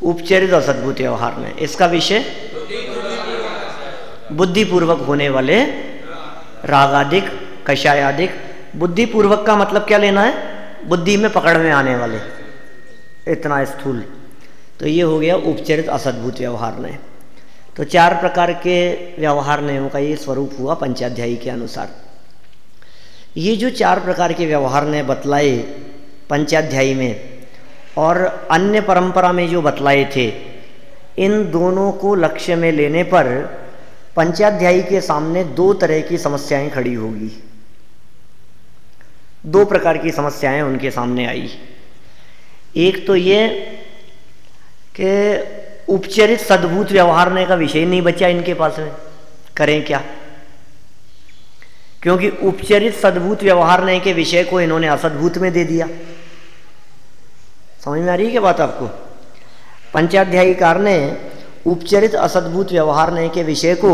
उपचरित असद्भूत व्यवहार में। इसका विषय बुद्धिपूर्वक होने वाले रागादिक कषायादिक। बुद्धिपूर्वक का मतलब क्या लेना है? बुद्धि में पकड़ में आने वाले, इतना स्थूल। तो ये हो गया उपचरित असद्भूत व्यवहार नय। तो 4 प्रकार के व्यवहार नयों का ये स्वरूप हुआ पंचाध्यायी के अनुसार। ये जो 4 प्रकार के व्यवहार नय बतलाए पंचाध्यायी में और अन्य परंपरा में जो बतलाए थे, इन दोनों को लक्ष्य में लेने पर पंचाध्यायी के सामने 2 तरह की समस्याएं खड़ी होगी। 2 प्रकार की समस्याएं उनके सामने आई। एक तो ये कि उपचरित सद्भूत व्यवहार का विषय नहीं बचा इनके पास में, करें क्या? क्योंकि उपचरित सद्भूत व्यवहार के विषय को इन्होंने असद्भूत में दे दिया। समझ में आ रही है क्या बात आपको? पंचाध्यायीकार ने उपचरित असद्भूत व्यवहार के विषय को,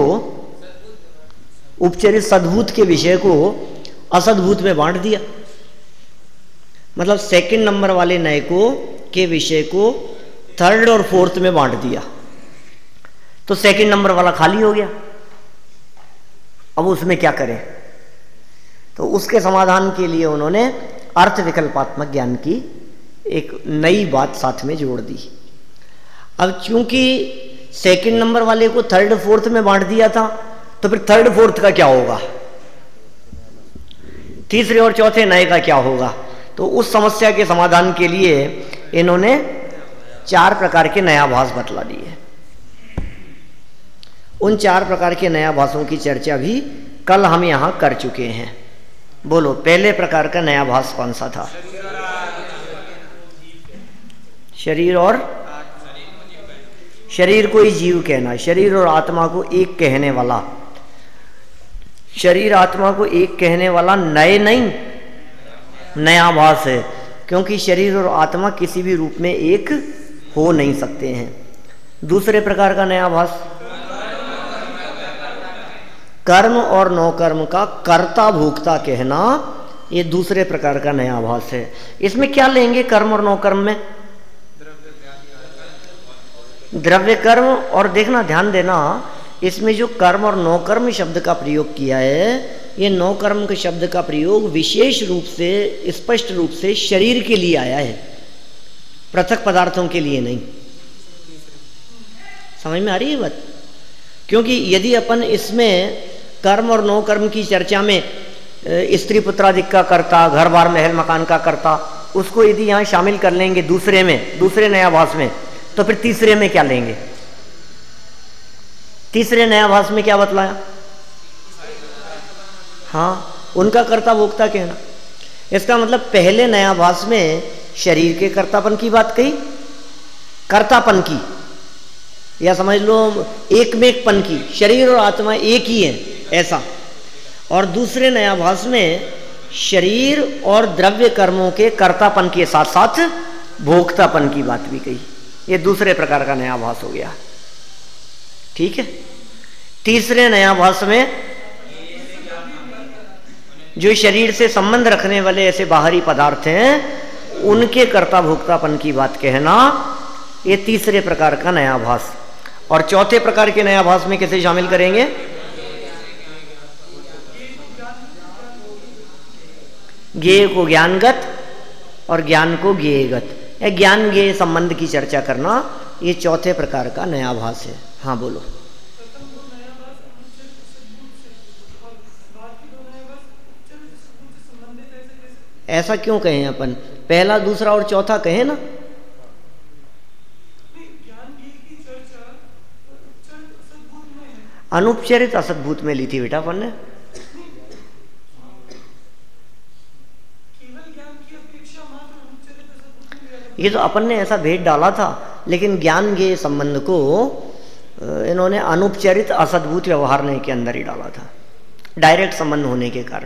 उपचरित सद्भूत के विषय को असद्भूत में बांट दिया। मतलब 2nd नंबर वाले नय को के विषय को 3rd और 4th में बांट दिया, तो 2nd नंबर वाला खाली हो गया। अब उसमें क्या करें? तो उसके समाधान के लिए उन्होंने अर्थ विकल्पात्मक ज्ञान की एक नई बात साथ में जोड़ दी। अब चूंकि 2nd नंबर वाले को 3rd 4th में बांट दिया था, तो फिर 3rd 4th का क्या होगा? तीसरे और चौथे नए का क्या होगा? तो उस समस्या के समाधान के लिए इन्होंने 4 प्रकार के नयाभास बतला दिए। उन 4 प्रकार के नयाभासों की चर्चा भी कल हम यहां कर चुके हैं। बोलो, पहले प्रकार का नयाभास कौन सा था? शरीर और शरीर को ही जीव कहना, शरीर और आत्मा को एक कहने वाला। शरीर आत्मा को एक कहने वाला नए नहीं, नयाभास है, क्योंकि शरीर और आत्मा किसी भी रूप में एक हो नहीं सकते हैं। दूसरे प्रकार का नयाभास कर्म और नौकर्म का कर्ता भोक्ता कहना, ये दूसरे प्रकार का नयाभास है। इसमें क्या लेंगे कर्म और नौकर्म में? द्रव्य कर्म। और देखना, ध्यान देना, इसमें जो कर्म और नौकर्म शब्द का प्रयोग किया है, ये नौकर्म के शब्द का प्रयोग विशेष रूप से, स्पष्ट रूप से शरीर के लिए आया है, पृथक पदार्थों के लिए नहीं। समझ में आ रही है बात? क्योंकि यदि अपन इसमें कर्म और नौकर्म की चर्चा में स्त्री पुत्रादिक का कर्ता, घर बार महल मकान का कर्ता, उसको यदि यहाँ शामिल कर लेंगे दूसरे में, दूसरे नयाभास में, तो फिर तीसरे में क्या लेंगे? तीसरे नयाभास में क्या बतलाया? हाँ, उनका कर्ता भोक्ता कहना। इसका मतलब पहले नयाभास में शरीर के कर्तापन की बात कही, कर्तापन की, या समझ लो एक में एक पन की, शरीर और आत्मा एक ही है ऐसा। और दूसरे नयाभास में शरीर और द्रव्य कर्मों के कर्तापन के साथ साथ भोक्तापन की बात भी कही। ये दूसरे प्रकार का नयाभास हो गया। ठीक है। तीसरे नयाभास में जो शरीर से संबंध रखने वाले ऐसे बाहरी पदार्थ हैं, उनके कर्ता भोक्तापन की बात कहना, ये तीसरे प्रकार का नयाभास। और चौथे प्रकार के नयाभास में किसे शामिल करेंगे? ज्ञेय को ज्ञानगत और ज्ञान को ज्ञेयगत, या ज्ञान ज्ञेय संबंध की चर्चा करना, ये चौथे प्रकार का नयाभास है। हाँ बोलो। ऐसा क्यों कहें अपन? पहला, दूसरा और चौथा कहें ना। अनुपचरित असद्भूत में ली थी बेटा अपन ने। ये तो अपन ने ऐसा भेद डाला था, लेकिन ज्ञान के संबंध को इन्होंने अनुपचरित असद्भूत व्यवहार ने के अंदर ही डाला था, डायरेक्ट संबंध होने के कारण।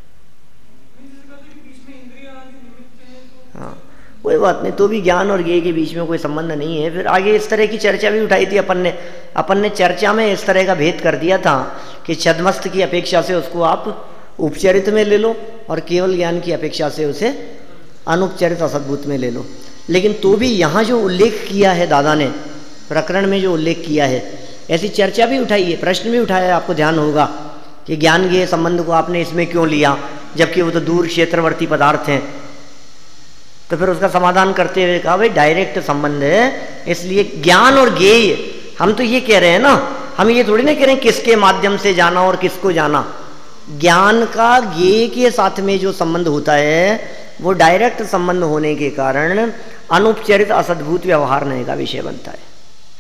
हाँ, कोई बात नहीं, तो भी ज्ञान और ज्ञेय के बीच में कोई संबंध नहीं है। फिर आगे इस तरह की चर्चा भी उठाई थी अपन ने चर्चा में इस तरह का भेद कर दिया था कि छद्मस्त की अपेक्षा से उसको आप उपचरित में ले लो और केवल ज्ञान की अपेक्षा से उसे अनुपचरित असद्भूत में ले लो। लेकिन तो भी यहाँ जो उल्लेख किया है दादा ने, प्रकरण में जो उल्लेख किया है, ऐसी चर्चा भी उठाई है, प्रश्न भी उठाया है, आपको ध्यान होगा कि ज्ञान ज्ञेय संबंध को आपने इसमें क्यों लिया, जबकि वो तो दूर क्षेत्रवर्ती पदार्थ हैं। तो फिर उसका समाधान करते हुए कहा भाई डायरेक्ट संबंध है, इसलिए ज्ञान और ज्ञेय, हम तो ये कह रहे हैं ना, हम ये थोड़ी ना कह रहे हैं किसके माध्यम से जाना और किसको जाना। ज्ञान का ज्ञेय के साथ में जो संबंध होता है वो डायरेक्ट संबंध होने के कारण अनुपचरित असद्भूत व्यवहार नहीं का विषय बनता है।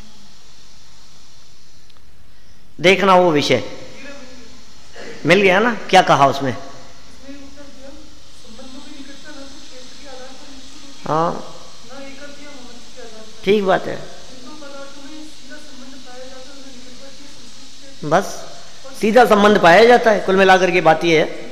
देखना वो विषय मिल गया ना, क्या कहा उसमें। हाँ ठीक बात है, बस सीधा संबंध पाया जाता है। कुल मिलाकर के बात यह है,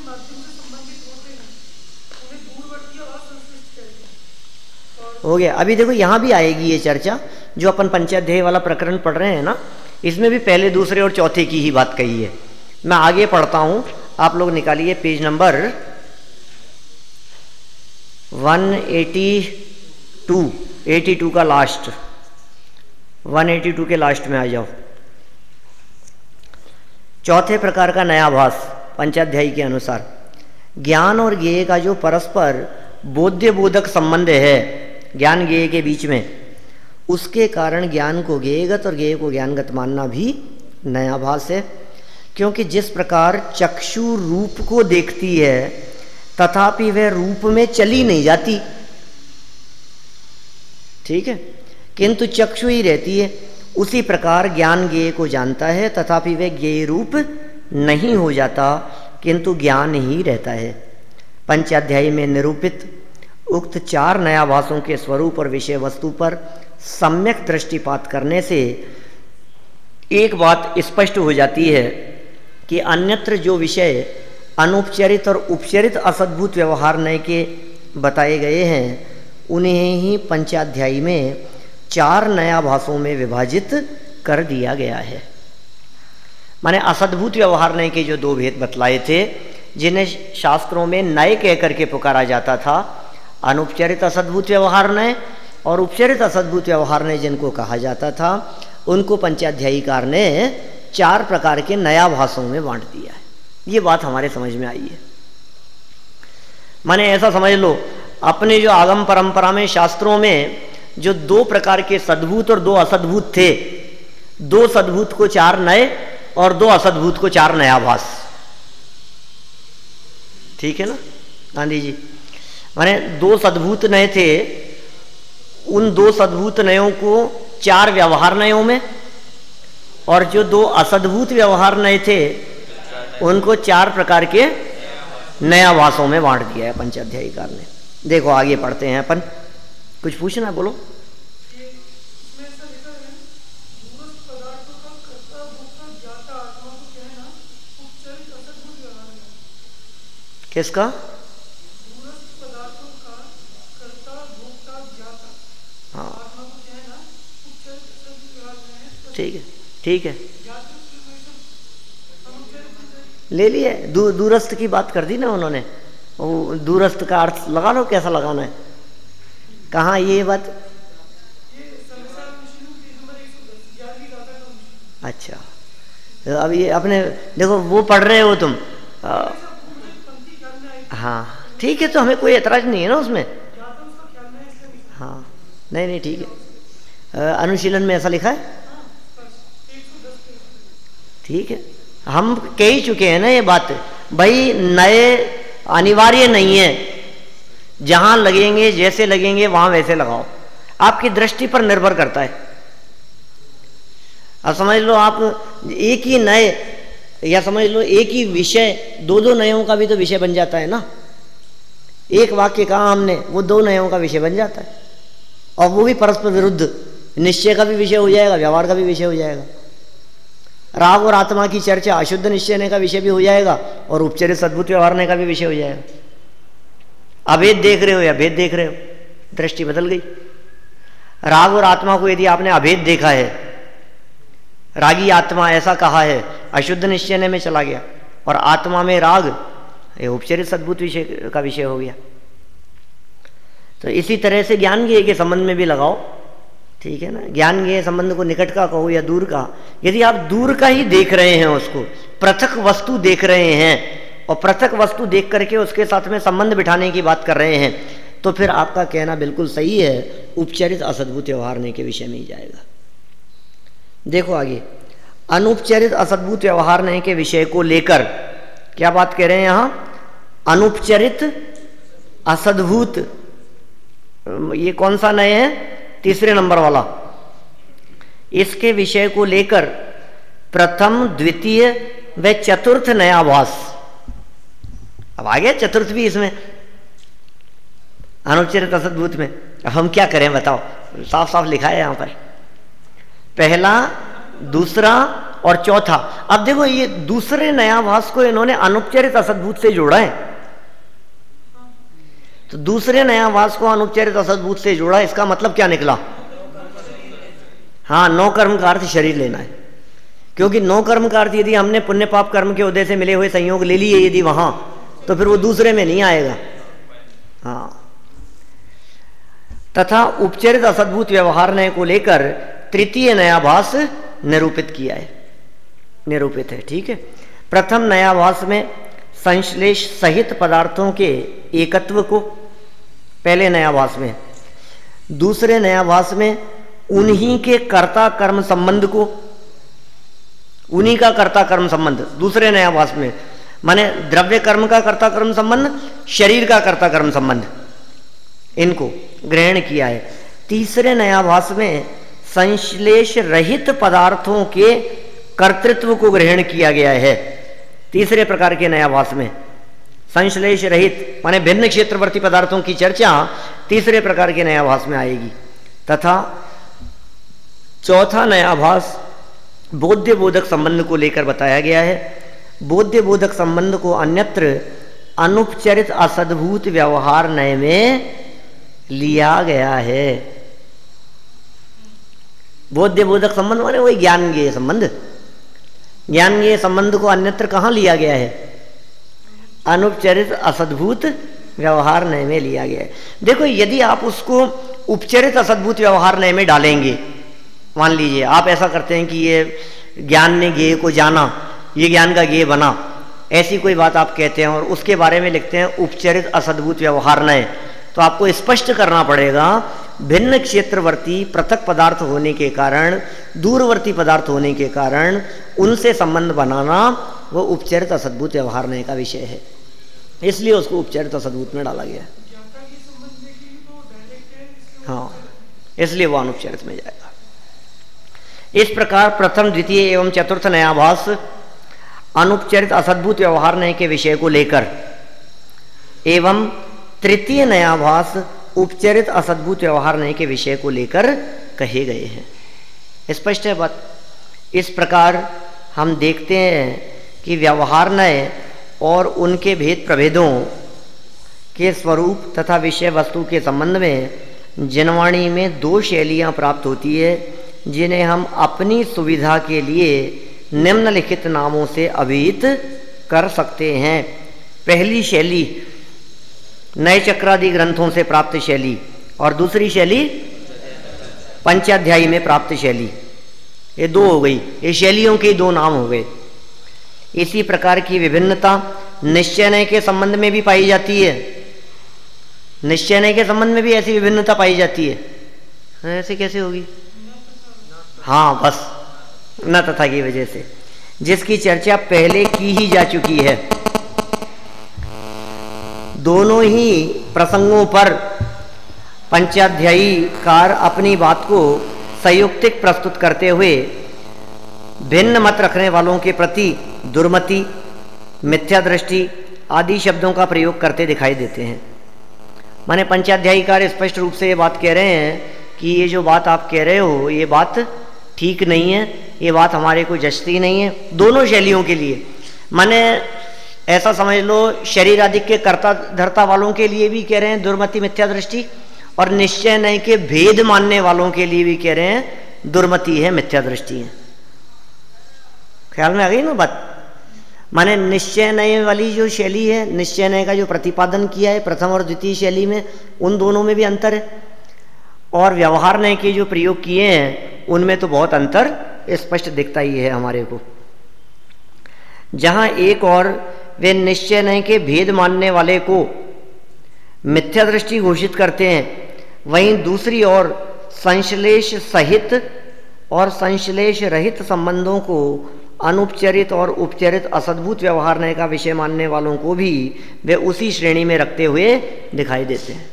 हो गया। अभी देखो यहाँ भी आएगी ये चर्चा, जो अपन पंचाध्याय वाला प्रकरण पढ़ रहे हैं ना, इसमें भी पहले दूसरे और चौथे की ही बात कही है। मैं आगे पढ़ता हूँ, आप लोग निकालिए पेज नंबर 182 का लास्ट, 182 के लास्ट में आ जाओ। चौथे प्रकार का नया भास पंचाध्यायी के अनुसार, ज्ञान और ज्ञेय का जो परस्पर बोध्य बोधक संबंध है ज्ञान ज्ञेय के बीच में, उसके कारण ज्ञान को ज्ञेयगत और ज्ञेय को ज्ञानगत मानना भी नया भास है। क्योंकि जिस प्रकार चक्षु रूप को देखती है तथापि वह रूप में चली नहीं जाती, ठीक है, किंतु चक्षु ही रहती है, उसी प्रकार ज्ञान ज्ञेय को जानता है तथापि वह ज्ञेय रूप नहीं हो जाता, किंतु ज्ञान ही रहता है। पंचाध्यायी में निरूपित उक्त 4 नयाभासों के स्वरूप और विषय वस्तु पर सम्यक दृष्टिपात करने से एक बात स्पष्ट हो जाती है कि अन्यत्र जो विषय अनुपचरित और उपचरित असद्भूत व्यवहार नय के बताए गए हैं, उन्हें ही पंचाध्यायी में 4 नयाभासों में विभाजित कर दिया गया है। माने असद्भूत व्यवहार नय के जो 2 भेद बतलाए थे, जिन्हें शास्त्रों में नय कह करके पुकारा जाता था, अनुपचरित असद्भूत व्यवहार नय और उपचरित असद्भूत व्यवहार नय जिनको कहा जाता था, उनको पंचाध्यायीकार ने 4 प्रकार के नयाभासों में बांट दिया है। ये बात हमारे समझ में आई है। माने ऐसा समझ लो, अपने जो आगम परंपरा में शास्त्रों में जो 2 प्रकार के सद्भूत और 2 असद्भूत थे, 2 सद्भूत को 4 नए और 2 असद्भूत को 4 नयाभास, ठीक है ना गांधी जी। माने 2 सद्भूत नए थे, उन 2 सद्भूत नयों को 4 व्यवहार नयों में, और जो 2 असद्भूत व्यवहार नए थे उनको 4 प्रकार के नयाभासों में बांट दिया है पंचाध्यायीकार ने। देखो आगे पढ़ते हैं अपन, कुछ पूछना बोलो। किसका? हाँ ठीक है, ठीक है, ले लिए। दूरस्थ की बात कर दी ना उन्होंने, वो दूरस्थ का अर्थ लगा लो कैसा लगाना है। कहाँ ये बात? अच्छा, तो अब ये अपने देखो वो पढ़ रहे हो तुम, हाँ ठीक है, तो हमें कोई एतराज नहीं है ना उसमें। हाँ नहीं नहीं ठीक है, अनुशीलन में ऐसा लिखा है, ठीक है। हम कह ही चुके हैं ना ये बात, भाई नए अनिवार्य नहीं है, जहां लगेंगे जैसे लगेंगे वहां वैसे लगाओ, आपकी दृष्टि पर निर्भर करता है। अब समझ लो आप एक ही नए, या समझ लो एक ही विषय 2 नयों का भी तो विषय बन जाता है ना। एक वाक्य कहा हमने, वो 2 नयों का विषय बन जाता है, और वो भी परस्पर विरुद्ध, निश्चय का भी विषय हो जाएगा, व्यवहार का भी विषय हो जाएगा। राग और आत्मा की चर्चा अशुद्ध निश्चय का विषय भी हो जाएगा, और उपचरित सद्भूत व्यवहार का भी विषय हो जाएगा। अभेद देख रहे हो या भेद देख रहे हो, दृष्टि बदल गई। राग और आत्मा को यदि आपने अभेद देखा है, रागी आत्मा ऐसा कहा है, अशुद्ध निश्चय में चला गया, और आत्मा में राग, ये उपचरित सद्भूत विषय का विषय हो गया। तो इसी तरह से ज्ञान ज्ञेय के संबंध में भी लगाओ, ठीक है ना। ज्ञान ज्ञेय संबंध को निकट का कहो या दूर का, यदि आप दूर का ही देख रहे हैं, उसको पृथक वस्तु देख रहे हैं और पृथक वस्तु देख करके उसके साथ में संबंध बिठाने की बात कर रहे हैं, तो फिर आपका कहना बिल्कुल सही है, उपचरित असद्भुत व्यवहारने के विषय में ही जाएगा। देखो आगे, अनुपचरित असद्भुत व्यवहारने के विषय को लेकर क्या बात कह रहे हैं यहां, अनुपचरित असद्भुत, ये कौन सा नए है, तीसरे नंबर वाला। इसके विषय को लेकर प्रथम, द्वितीय व चतुर्थ नयाभास, अब आ गया चतुर्थ भी इसमें, अनुपचरित असद्भुत में। अब हम क्या करें बताओ, साफ साफ लिखा है यहां पर, पहला, दूसरा और चौथा। अब देखो ये दूसरे नयाभास को इन्होंने अनुपचरित असद्भुत से जोड़ा है, तो दूसरे नयाभास को अनुपचरित असद्भुत से जोड़ा, इसका मतलब क्या निकला, हाँ, नौ कर्म का अर्थ शरीर लेना है, क्योंकि नौ कर्म का अर्थ यदि हमने पुण्य पाप कर्म के उदय से मिले हुए संयोग ले लिए यदि वहां, तो फिर वो दूसरे में नहीं आएगा। हाँ, तथा उपचरित असद्भुत व्यवहारने को लेकर तृतीय नयाभास निरूपित किया है, निरूपित है, ठीक है। प्रथम नयाभास में संश्लेष सहित पदार्थों के एकत्व को, पहले नयाभास में, दूसरे नयाभास में उन्हीं के कर्ता कर्म संबंध को, उन्हीं का कर्ता कर्म संबंध दूसरे नयाभास में, माने द्रव्य कर्म का कर्ता कर्म संबंध, शरीर का कर्ता कर्म संबंध, इनको ग्रहण किया है। तीसरे नयाभास में संश्लेष रहित पदार्थों के कर्तृत्व को ग्रहण किया गया है। तीसरे प्रकार के नयाभास में संश्लेष रहित माने भिन्न क्षेत्रवर्ती पदार्थों की चर्चा तीसरे प्रकार के नयाभास में आएगी। तथा चौथा नयाभास बोध्य बोधक संबंध को लेकर बताया गया है। बोध्य बोधक संबंध को अन्यत्र अनुपचरित असद्भुत व्यवहार नय में लिया गया है। बोध्य बोधक संबंध माने वही ज्ञान ज्ञेय संबंध, ज्ञान ज्ञेय संबंध को अन्यत्र कहां लिया गया है, अनुपचरित असद्भुत व्यवहार नय में लिया गया है। देखो यदि आप उसको उपचरित असद्भुत व्यवहार नय में डालेंगे, मान लीजिए आप ऐसा करते हैं कि ये ज्ञान ने ज्ञेय को जाना, ये ज्ञान का ज्ञेय बना, ऐसी कोई बात आप कहते हैं और उसके बारे में लिखते हैं उपचरित असद्भुत व्यवहार नय, तो आपको स्पष्ट करना पड़ेगा भिन्न क्षेत्रवर्ती पृथक पदार्थ होने के कारण, दूरवर्ती पदार्थ होने के कारण उनसे संबंध बनाना वो उपचरित असद्भुत व्यवहार नय का विषय है, इसलिए उसको उपचरित असद्भुत में डाला गया। हाँ, इसलिए वो अनुपचरित में जाएगा। इस प्रकार प्रथम, द्वितीय एवं चतुर्थ नयाभास अनुपचरित असद्भुत व्यवहार नय के विषय को लेकर एवं तृतीय नयाभास उपचरित असद्भुत व्यवहार नय के विषय को लेकर कहे गए हैं। स्पष्ट है बात। इस प्रकार हम देखते हैं कि व्यवहार नय और उनके भेद प्रभेदों के स्वरूप तथा विषय वस्तु के संबंध में जनवाणी में दो शैलियां प्राप्त होती है, जिन्हें हम अपनी सुविधा के लिए निम्नलिखित नामों से अभिहित कर सकते हैं। पहली शैली नए चक्रादि ग्रंथों से प्राप्त शैली और दूसरी शैली पंचाध्यायी में प्राप्त शैली, ये दो हो गई, ये शैलियों के दो नाम हो गए। इसी प्रकार की विभिन्नता निश्चय नय के संबंध में भी पाई जाती है। निश्चय नय के संबंध में भी ऐसी विभिन्नता पाई जाती है। ऐसे कैसे होगी? हाँ, बस न तथा की वजह से, जिसकी चर्चा पहले की ही जा चुकी है। दोनों ही प्रसंगों पर पंचाध्यायी कार अपनी बात को संयुक्तिक प्रस्तुत करते हुए भिन्न मत रखने वालों के प्रति दुर्मति, मिथ्या दृष्टि आदि शब्दों का प्रयोग करते दिखाई देते हैं। माने पंचाध्यायी कार स्पष्ट रूप से ये बात कह रहे हैं कि ये जो बात आप कह रहे हो ये बात ठीक नहीं है, ये बात हमारे को जचती नहीं है। दोनों शैलियों के लिए, माने ऐसा समझ लो शरीर आदि के कर्ता धर्ता वालों के लिए भी कह रहे हैं दुर्मति मिथ्या दृष्टि, और निश्चय नय के भेद मानने वालों के लिए भी कह रहे हैं दुर्मति है, मिथ्या दृष्टि है। ख्याल में आ गई ना बात? माने निश्चय नय वाली जो शैली है, निश्चय नय का जो प्रतिपादन किया है प्रथम और द्वितीय शैली में, उन दोनों में भी अंतर है। और व्यवहार नय के जो प्रयोग किए हैं उनमें तो बहुत अंतर स्पष्ट दिखता ही है हमारे को। जहाँ एक और वे निश्चय नय के भेद मानने वाले को मिथ्या दृष्टि घोषित करते हैं, वहीं दूसरी ओर संश्लेष सहित और संश्लेष रहित संबंधों को अनुपचरित और उपचरित असद्भुत व्यवहार नय का विषय मानने वालों को भी वे उसी श्रेणी में रखते हुए दिखाई देते हैं।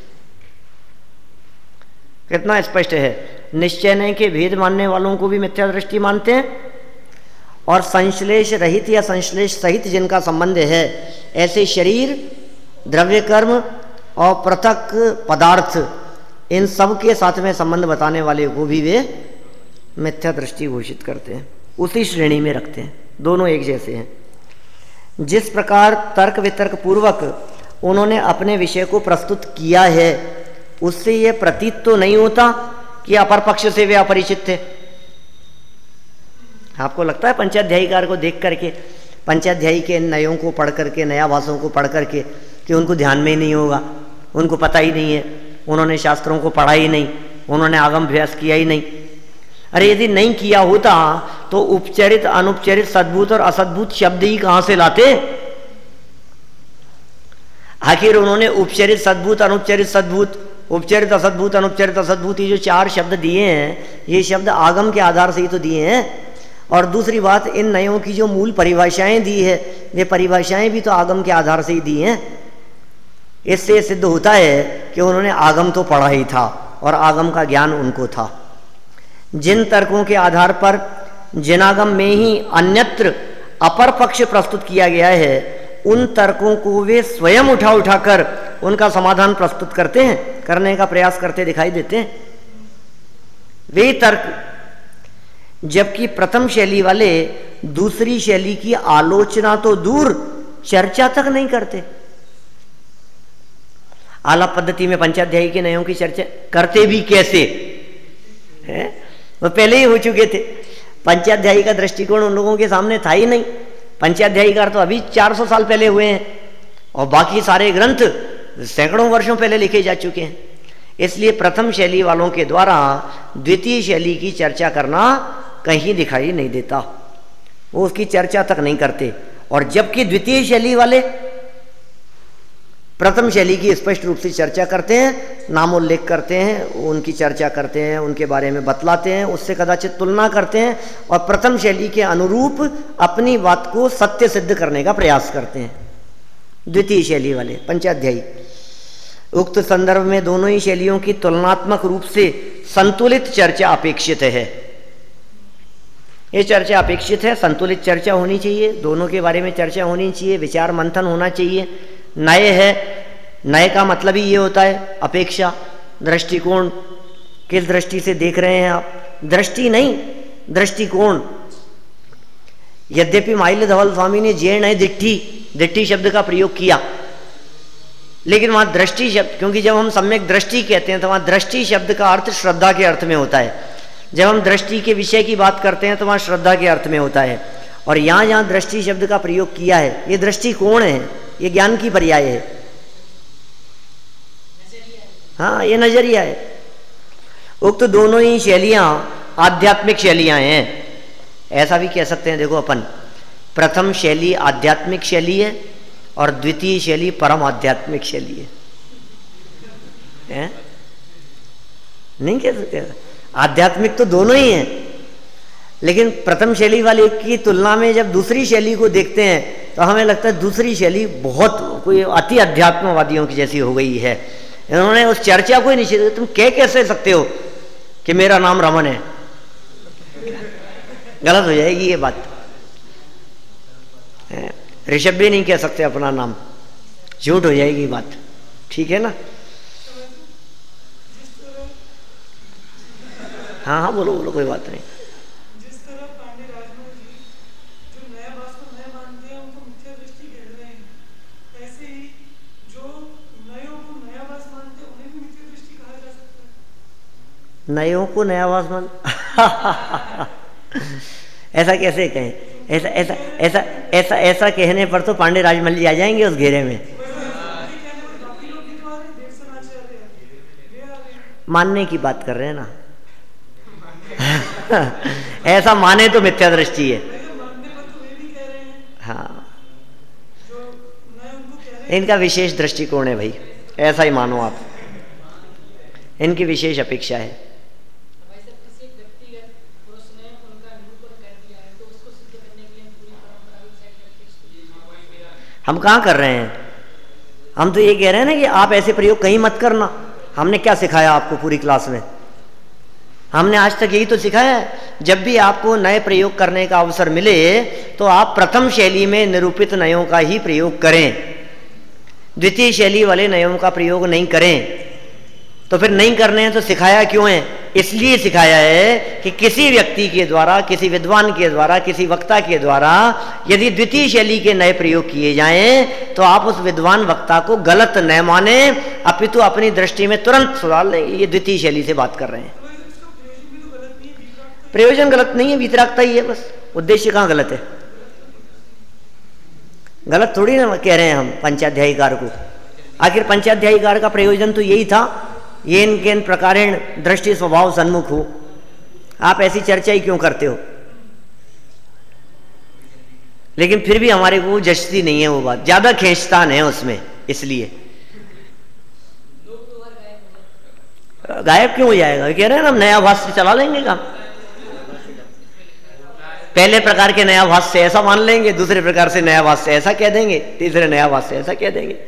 कितना स्पष्ट है, निश्चय नय के भेद मानने वालों को भी मिथ्या दृष्टि मानते हैं, और संश्लेष रहित या संश्लेष सहित जिनका संबंध है, ऐसे शरीर, द्रव्य कर्म और पृथक पदार्थ, इन सब के साथ में संबंध बताने वाले को भी वे मिथ्या दृष्टि घोषित करते हैं, उसी श्रेणी में रखते हैं। दोनों एक जैसे हैं। जिस प्रकार तर्क वितर्क पूर्वक उन्होंने अपने विषय को प्रस्तुत किया है, उससे यह प्रतीत तो नहीं होता कि अपर पक्ष से वे अपरिचित थे। आपको लगता है पंचाध्यायीकार को देख करके, पंचाध्यायी के नयों को पढ़ करके, नया भाषों को पढ़ करके, कि उनको ध्यान में ही नहीं होगा, उनको पता ही नहीं है, उन्होंने शास्त्रों को पढ़ा ही नहीं, उन्होंने आगम अभ्यास किया ही नहीं। अरे यदि नहीं किया होता तो उपचरित अनुपचरित सद्भूत और असद्भूत शब्द ही कहां से लाते? आखिर उन्होंने उपचरित सद्भूत, अनुपचरित सद्भूत, उपचरित असद्भूत, अनुपचरित असद्भूत, ये जो 4 शब्द दिए हैं, ये शब्द आगम के आधार से ही तो दिए हैं। और दूसरी बात, इन नयों की जो मूल परिभाषाएं दी है, वे परिभाषाएं भी तो आगम के आधार से ही दी हैं। इससे सिद्ध होता है कि उन्होंने आगम तो पढ़ा ही था और आगम का ज्ञान उनको था। जिन तर्कों के आधार पर जिनागम में ही अन्यत्र अपर पक्ष प्रस्तुत किया गया है, उन तर्कों को वे स्वयं उठा उठाकर उनका समाधान प्रस्तुत करते हैं, करने का प्रयास करते दिखाई देते हैं। वे तर्क, जबकि प्रथम शैली वाले दूसरी शैली की आलोचना तो दूर, चर्चा तक नहीं करते। आलाप पद्धति में पंचाध्यायी के नयों की चर्चा करते भी कैसे है? वो पहले ही हो चुके थे। पंचाध्यायी का दृष्टिकोण उन लोगों के सामने था ही नहीं। पंचाध्यायी का तो अभी 400 साल पहले हुए हैं, और बाकी सारे ग्रंथ सैकड़ों वर्षों पहले लिखे जा चुके हैं। इसलिए प्रथम शैली वालों के द्वारा द्वितीय शैली की चर्चा करना कहीं दिखाई नहीं देता, वो उसकी चर्चा तक नहीं करते। और जबकि द्वितीय शैली वाले प्रथम शैली की स्पष्ट रूप से चर्चा करते हैं, नामोल्लेख करते हैं, उनकी चर्चा करते हैं, उनके बारे में बतलाते हैं, उससे कदाचित तुलना करते हैं, और प्रथम शैली के अनुरूप अपनी बात को सत्य सिद्ध करने का प्रयास करते हैं। द्वितीय शैली वाले पंचाध्यायी, उक्त संदर्भ में दोनों ही शैलियों की तुलनात्मक रूप से संतुलित चर्चा अपेक्षित है। ये चर्चा अपेक्षित है, संतुलित चर्चा होनी चाहिए, दोनों के बारे में चर्चा होनी चाहिए, विचार मंथन होना चाहिए। नए है, नए का मतलब ही ये होता है अपेक्षा, दृष्टिकोण, किस दृष्टि से देख रहे हैं आप, दृष्टि नहीं दृष्टिकोण। यद्यपि माइल्य धवल स्वामी ने जे नए दिट्ठी, दिट्ठी शब्द का प्रयोग किया, लेकिन वहां दृष्टि शब्द, क्योंकि जब हम सम्यक दृष्टि कहते हैं तो वहां दृष्टि शब्द का अर्थ श्रद्धा के अर्थ में होता है। जब हम दृष्टि के विषय की बात करते हैं तो वहां श्रद्धा के अर्थ में होता है। और यहां जहां दृष्टि शब्द का प्रयोग किया है, ये दृष्टिकोण है, ये ज्ञान की पर्याय है, हाँ ये नजरिया है। उक्त दोनों ही शैलियां आध्यात्मिक शैलियां हैं, ऐसा भी कह सकते हैं। देखो अपन, प्रथम शैली आध्यात्मिक शैली है और द्वितीय शैली परम आध्यात्मिक शैली है? नहीं कह सकते, आध्यात्मिक तो दोनों ही हैं, लेकिन प्रथम शैली वाले की तुलना में जब दूसरी शैली को देखते हैं तो हमें लगता है दूसरी शैली बहुत कोई अति अध्यात्मवादियों की जैसी हो गई है। इन्होंने उस चर्चा को ही निषेध, तुम कह कैसे सकते हो कि मेरा नाम रमन है? गलत हो जाएगी ये बात। ऋषभ भी नहीं कह सकते अपना नाम, झूठ हो जाएगी बात, ठीक है ना? हाँ हाँ बोलो बोलो, कोई बात नहीं। जिस तरह पांडे राजमल जी जो नया बात को नया मानते हैं उनको मिथ्या दृष्टि कह रहे हैं, ऐसे ही जो नयों को नया बात मानते हैं उन्हें भी मिथ्या दृष्टि कहा जा सकता है। नयों को नया बात मान ऐसा कैसे कहें? ऐसा ऐसा ऐसा ऐसा ऐसा कहने पर तो पांडे राजमल जी आ जाएंगे उस घेरे में। मानने की बात कर रहे हैं ना। ऐसा माने तो मिथ्या दृष्टि है। हाँ, इनका विशेष दृष्टिकोण है भाई, ऐसा ही मानो आप, इनकी विशेष अपेक्षा है। हम कहाँ कर रहे हैं, हम तो ये कह रहे हैं ना कि आप ऐसे प्रयोग कहीं मत करना। हमने क्या सिखाया आपको पूरी क्लास में? हमने आज तक यही तो सिखाया है, जब भी आपको नए प्रयोग करने का अवसर मिले तो आप प्रथम शैली में निरूपित नयों का ही प्रयोग करें, द्वितीय शैली वाले नयों का प्रयोग नहीं करें। तो फिर नहीं करने हैं तो सिखाया क्यों है? इसलिए सिखाया है कि किसी व्यक्ति के द्वारा, किसी विद्वान के द्वारा, किसी वक्ता के द्वारा यदि द्वितीय शैली के नए प्रयोग किए जाएं तो आप उस विद्वान वक्ता को गलत न माने, अपितु अपनी दृष्टि में तुरंत सुधार लें। ये द्वितीय शैली से बात कर रहे हैं। प्रयोजन गलत नहीं है, वीतरागता ही है बस। उद्देश्य कहाँ गलत है? गलत थोड़ी ना कह रहे हैं हम पंचाध्यायीकार को। आखिर पंचाध्यायीकार का प्रयोजन तो यही था, ये इनके इन प्रकारेण दृष्टि स्वभाव सन्मुख हो। आप ऐसी चर्चा ही क्यों करते हो? लेकिन फिर भी हमारे को जचती नहीं है वो बात, ज्यादा खींचतान है उसमें, इसलिए गायब क्यों हो जाएगा? कह रहे हैं ना हम नया भाष्य चला लेंगे काम। पहले प्रकार के नया भाष्य ऐसा मान लेंगे, दूसरे प्रकार से नया भाष्य ऐसा कह देंगे, तीसरे नया भाष्य ऐसा कह देंगे।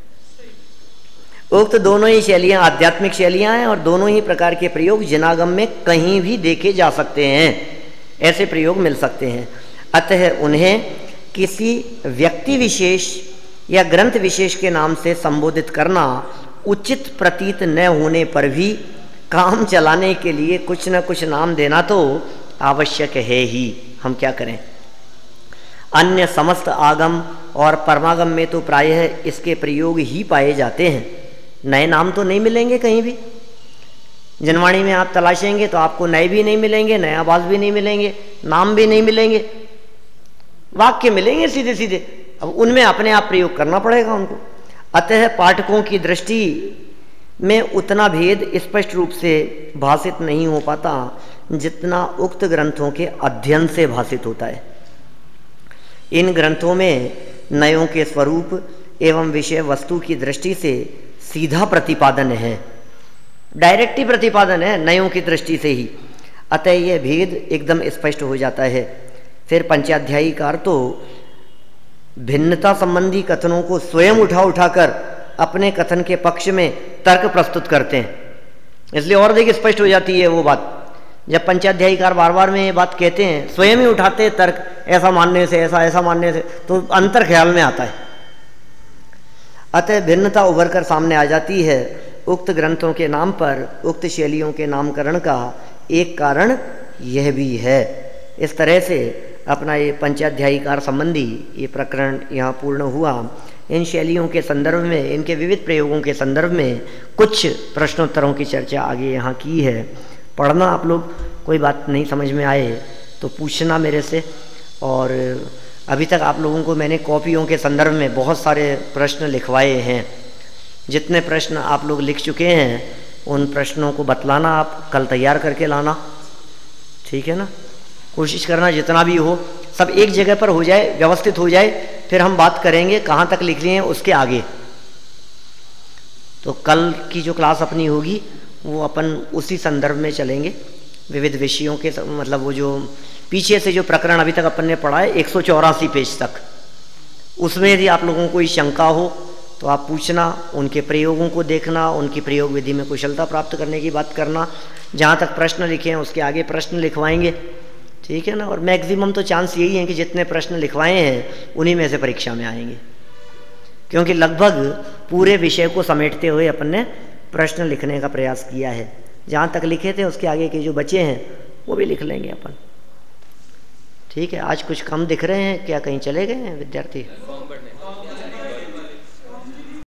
उक्त दोनों ही शैलियां आध्यात्मिक शैलियां हैं और दोनों ही प्रकार के प्रयोग जिनागम में कहीं भी देखे जा सकते हैं, ऐसे प्रयोग मिल सकते हैं। अतः उन्हें किसी व्यक्ति विशेष या ग्रंथ विशेष के नाम से संबोधित करना उचित प्रतीत न होने पर भी काम चलाने के लिए कुछ न कुछ नाम देना तो आवश्यक है ही। हम क्या करें? अन्य समस्त आगम और परमागम में तो प्रायः इसके प्रयोग ही पाए जाते हैं, नए नाम तो नहीं मिलेंगे कहीं भी। जनवाणी में आप तलाशेंगे तो आपको नए भी नहीं मिलेंगे, नए आवाज भी नहीं मिलेंगे, नाम भी नहीं मिलेंगे, वाक्य मिलेंगे सीधे सीधे। अब उनमें अपने आप प्रयोग करना पड़ेगा उनको। अतः पाठकों की दृष्टि में उतना भेद स्पष्ट रूप से भाषित नहीं हो पाता जितना उक्त ग्रंथों के अध्ययन से भाषित होता है। इन ग्रंथों में नयों के स्वरूप एवं विषय वस्तु की दृष्टि से सीधा प्रतिपादन है, डायरेक्ट ही प्रतिपादन है नयों की दृष्टि से ही। अतः यह भेद एकदम स्पष्ट हो जाता है। फिर पंचाध्यायीकार तो भिन्नता संबंधी कथनों को स्वयं उठाकर अपने कथन के पक्ष में तर्क प्रस्तुत करते हैं, इसलिए और अधिक स्पष्ट हो जाती है वो बात। जब पंचाध्यायीकार बार बार में ये बात कहते हैं, स्वयं ही उठाते हैं तर्क, ऐसा मानने से, ऐसा मानने से, तो अंतर ख्याल में आता है। अतः भिन्नता उभर कर सामने आ जाती है। उक्त ग्रंथों के नाम पर उक्त शैलियों के नामकरण का एक कारण यह भी है। इस तरह से अपना ये पंचाध्यायीकार संबंधी ये प्रकरण यहाँ पूर्ण हुआ। इन शैलियों के संदर्भ में, इनके विविध प्रयोगों के संदर्भ में कुछ प्रश्नोत्तरों की चर्चा आगे यहाँ की है। पढ़ना आप लोग, कोई बात नहीं समझ में आए तो पूछना मेरे से। और अभी तक आप लोगों को मैंने कॉपियों के संदर्भ में बहुत सारे प्रश्न लिखवाए हैं। जितने प्रश्न आप लोग लिख चुके हैं उन प्रश्नों को बतलाना, आप कल तैयार करके लाना, ठीक है ना? कोशिश करना जितना भी हो सब एक जगह पर हो जाए, व्यवस्थित हो जाए, फिर हम बात करेंगे कहाँ तक लिख लिए हैं उसके आगे। तो कल की जो क्लास अपनी होगी वो अपन उसी संदर्भ में चलेंगे, विविध विषयों के, मतलब वो जो पीछे से जो प्रकरण अभी तक अपन ने पढ़ा है 184 पेज तक, उसमें यदि आप लोगों को कोई शंका हो तो आप पूछना, उनके प्रयोगों को देखना, उनकी प्रयोग विधि में कुशलता प्राप्त करने की बात करना। जहाँ तक प्रश्न लिखे हैं उसके आगे प्रश्न लिखवाएंगे, ठीक है ना? और मैक्सिमम तो चांस यही है कि जितने प्रश्न लिखवाए हैं उन्हीं में से परीक्षा में आएंगे, क्योंकि लगभग पूरे विषय को समेटते हुए अपन ने प्रश्न लिखने का प्रयास किया है। जहाँ तक लिखे थे उसके आगे के जो बचे हैं वो भी लिख लेंगे अपन, ठीक है? आज कुछ कम दिख रहे हैं क्या? कहीं चले गए हैं विद्यार्थी?